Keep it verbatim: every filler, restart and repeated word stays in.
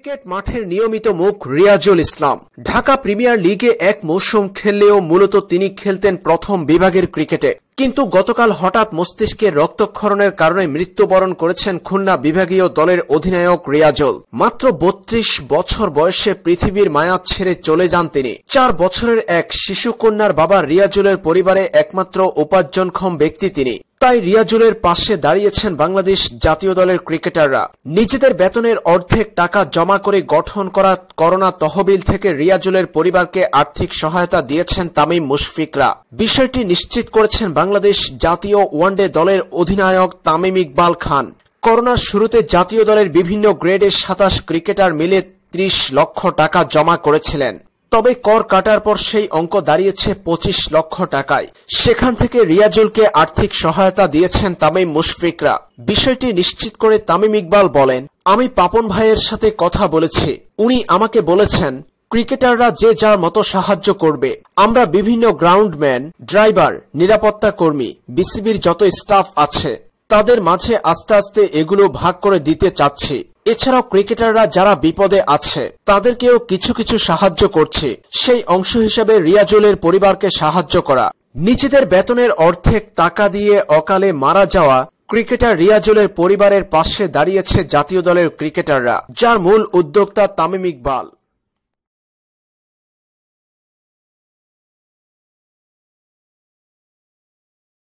Cricket মাঠের নিয়মিত মুখ রিয়াজুল ইসলাম। ঢাকা প্রিমিয়ার লিগে এক মৌসুম খেললেও মূলত তিনি খেলতেন প্রথম বিভাগের ক্রিকেটে, কিন্তু গতকাল হঠাৎ মস্তিষ্কের রক্তক্ষরণের কারণে মৃত্যুবরণ করেছেন খুলনা বিভাগীয় দলের অধিনায়ক রিয়াজুল। মাত্র বত্রিশ বছর বয়সে পৃথিবীর মায়া ছেড়ে চলে যান তিনি। চার বছরের এক শিশুকন্যার বাবা রিয়াজুলের পরিবারে একমাত্র উপার্জনক্ষম ব্যক্তি তিনি। তাই রিয়াজুলের পাশে দাঁড়িয়েছেন বাংলাদেশ জাতীয় দলের ক্রিকেটাররা। নিজেদের বেতনের অর্ধেক টাকা জমা করে গঠন করা করোনা তহবিল থেকে রিয়াজুলের পরিবারকে আর্থিক সহায়তা দিয়েছেন তামিম মুশফিকরা। বিষয়টি নিশ্চিত করেছেন বাংলাদেশ জাতীয় ওয়ানডে দলের অধিনায়ক তামিম ইকবাল খান। করোনার শুরুতে জাতীয় দলের বিভিন্ন গ্রেডের সাতাশ ক্রিকেটার মিলে ত্রিশ লক্ষ টাকা জমা করেছিলেন। তবে কর কাটার পর সেই অঙ্ক দাঁড়িয়েছে পঁচিশ লক্ষ টাকায়। সেখান থেকে রিয়াজুলকে আর্থিক সহায়তা দিয়েছেন তামিম মুশফিকরা। বিষয়টি নিশ্চিত করে তামিম ইকবাল বলেন, আমি পাপন ভাইয়ের সাথে কথা বলেছি, উনি আমাকে বলেছেন ক্রিকেটাররা যে যার মতো সাহায্য করবে। আমরা বিভিন্ন গ্রাউন্ডম্যান, ড্রাইভার, নিরাপত্তা কর্মী, বিসিবির যত স্টাফ আছে তাদের মাঝে আস্তে আস্তে এগুলো ভাগ করে দিতে চাচ্ছি। এছাড়াও ক্রিকেটাররা যারা বিপদে আছে তাদেরকেও কিছু কিছু সাহায্য করছে। সেই অংশ হিসেবে রিয়াজুলের পরিবারকে সাহায্য করা। নিজেদের বেতনের অর্ধেক টাকা দিয়ে অকালে মারা যাওয়া ক্রিকেটার রিয়াজুলের পরিবারের পাশে দাঁড়িয়েছে জাতীয় দলের ক্রিকেটাররা, যার মূল উদ্যোক্তা তামিম ইকবাল।